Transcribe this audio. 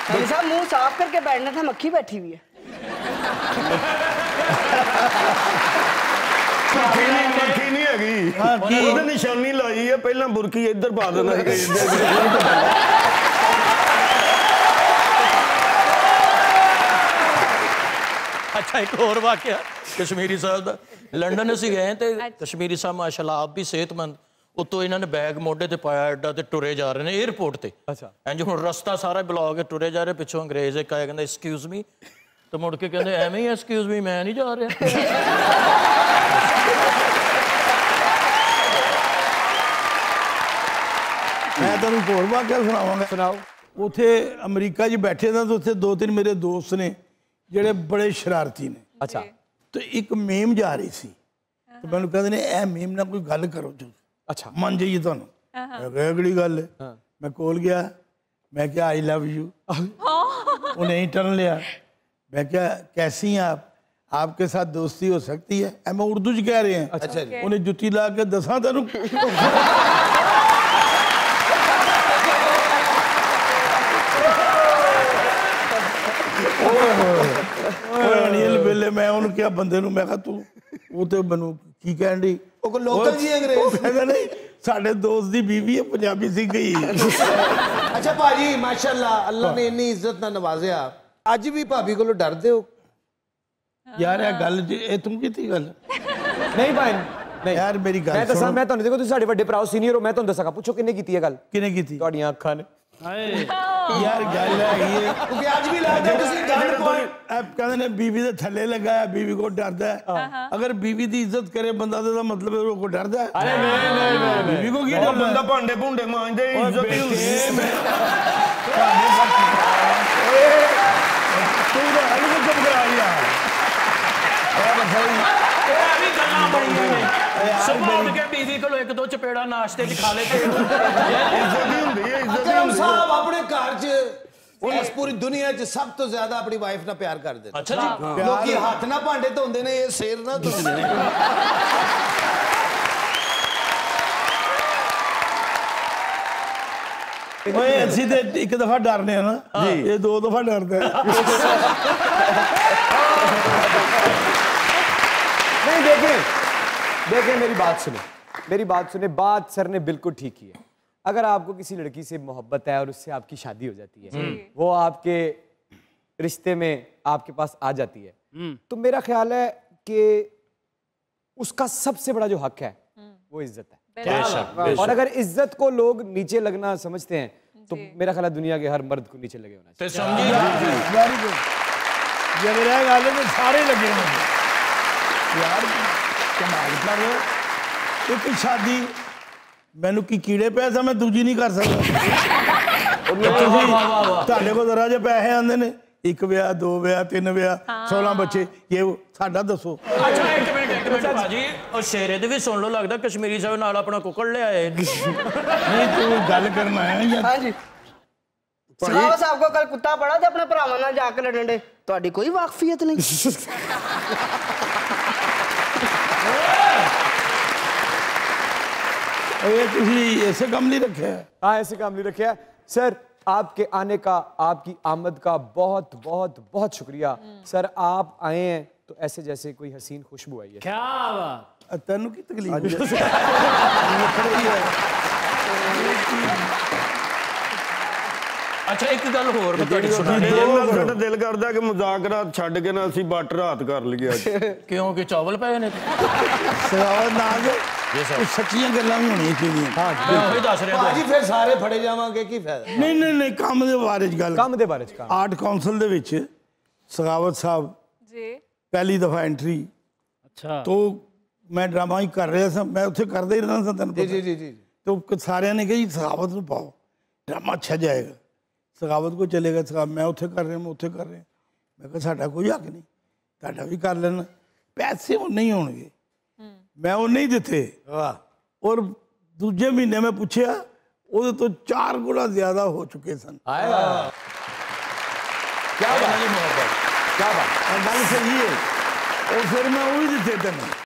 साहब मुंह साफ करके बैठना था, मक्खी बैठी हुई है। मक्खी नहीं हैगी, निशानी लाई है, पहला बुरकी इधर पा देना। अच्छा एक और वाकया कश्मीरी साहब का, लंडन असीं गए तो कश्मीरी साहब माशाल्लाह आप भी सेहतमंद, उतो इन्होंने बैग मोढे ते पाया एडा ते टुरे जा रहे हैं एयरपोर्ट ते। अच्छा इंज हुण रस्ता सारा ब्लॉक है, टुरे जा रहे, पिछों अंग्रेज एक आया कहंदा एक्सक्यूज मी, तो मुड़ के कहंदे एवें ही एक्सक्यूज मी, मैं नहीं जा रहा। मैं तुहानूं एक होर वाकया सुणावांगा। सुनाओ। उत्थे अमरीका 'च बैठे थे तो उत्थे दो तीन मेरे दोस्त ने ਜਿਹੜੇ बड़े शरारती ने। अच्छा तो एक मेम जा रही सी, तो मैंने कहते ने ए मेम ना कोई गल करो जो अच्छा मन जाइए तुहानूं। मैं कहा अगली गल है। मैं कोल गया, मैं क्या आई लव यू, उन्हें ही टर्न लिया। मैं क्या कैसी हैं आप, आपके साथ दोस्ती हो सकती है। मैं उर्दू च कह रहे हैं। अच्छा उन्हें जुत्ती ला के दसा तेनू वेले मैं उन्होंने क्या बंदे नूं, मैं कहा तू वो तो मैनू की कहन डी, लोकल जी अंग्रेज कहंदा नहीं साडे दोस्त दी बीवी है पंजाबी सी गई। अच्छा भाजी माशाल्लाह अल्लाह ने इन्नी इज्जत ना नवाजिया, अज भी भाभी कोलों डरदे हो? यार ये गल ए तुम कीती गल नहीं भाई नहीं यार मेरी गल मैं दसा, मैं तुहानूं देखो तुसीं साडे वड्डे भरा सीनियर हो, मैं तुहानूं दसांगा, पुछो किन्ने कीती है गल? किने कीती? तुहाडीआं अखां ने। यार गल है ये क्योंकि आज भी लगदा तुसीं गल कहते ने बीवी दे थल्ले लगा है, बीवी को डरदा है। अगर बीवी दी इज्जत करे बंदा तो मतलब है वो डरदा है। अरे नहीं बीवी को की डरदा? बंदा भांडे भूंडे मांजदे, इज्जत ही हुंदी है। तू तो हल को चुप करा यार। सुबह के बीवी को एक दो चपेड़ा नाश्ते च खा लेते। इज्जत ही हुंदी है, इज्जत ही अकरम हुंदी है। साहब अपने घर च इस पूरी दुनिया च सब तो ज्यादा अपनी वाइफ ना प्यार करदे ने। अच्छा जी लोकी हाथ ना भांडे धोंदे ने, ये सिर ना धोंदे ने। ओए असी ते एक दफा डरने हैं ना जी, ये दो दफा डरदा है। नहीं देखें मेरी बात सुने, मेरी बात सुने, बात सर ने बिल्कुल ठीक की है। अगर आपको किसी लड़की से मोहब्बत है और उससे आपकी शादी हो जाती है, वो आपके रिश्ते में आपके पास आ जाती है, तो मेरा ख्याल है कि उसका सबसे बड़ा जो हक है वो इज्जत है। और अगर इज्जत को लोग नीचे लगना समझते हैं तो मेरा ख्याल है दुनिया के हर मर्द को नीचे लगे होना चाहिए। वेरी गुड, जब रह गल में सारे लगे होंगे यार। कमाल कर रहे हो। एक शादी मैनू की कीड़े पे था, मैं दूजी नहीं कर सकता। तुहाडे को जरा जे पैसे आंदे ने, एक ब्याह, दो ब्याह, तीन ब्याह, 16 बच्चे, ये साडा दसो। अच्छा एक मिनट भाजी, और शेरे दे भी सुन लो, लगदा कश्मीरी साहब नाल अपना कुकड़ ले आए। नहीं तू गल करना है यार। हाँ जी सखावत साहब को कल कुत्ता पड़ा तो अपने भरावां नाल जाके लड़न डे, तुहाडी कोई वाकफियत नहीं। ऐसे काम नहीं रखे? हाँ ऐसे काम नहीं रखे सर। आपके आने का, आपकी आमद का बहुत बहुत बहुत शुक्रिया सर। आप आए हैं तो ऐसे जैसे कोई हसीन खुशबू आई है। क्या बात, तेनू की तकलीफ? अच्छा एक गल होर दिल करदा कि मुजाकरा छड्ड के ना असीं बट रात कर लईए अज। क्यों कि चावल पे ने सच्चियां गल्लां भी होनी चाहिए। हाँ दस रहा भाजी फिर सारे फड़े जावांगे की फायदा? नहीं काम दे बारे च गल, काम दे बारे च। आर्ट काउंसिल दे विच सखावत साहब जी पहली दफा एंट्री। अच्छा तो मैं ड्रामा ही कर रहा था, मैं उत्थे करदा ही रहना था। जी जी जी जी। तो सारे ने कहा सखावत नूं पाओ, ड्रामा अच्छा जाएगा, सखावत को चलेगा। सखावत मैं उत्थे कर रहा, मैं उत्थे कर रहा। मैं कहा साडा कोई हक नहीं, तुहाडा भी कर लेना, पैसे वो नहीं होणगे। मैं वो नहीं दिते। और दूजे महीने में पूछा, वो तो 4 गुना ज्यादा हो चुके सन। क्या बात, क्या बात, गल सही है। और फिर मैं वो भी दिते तेन।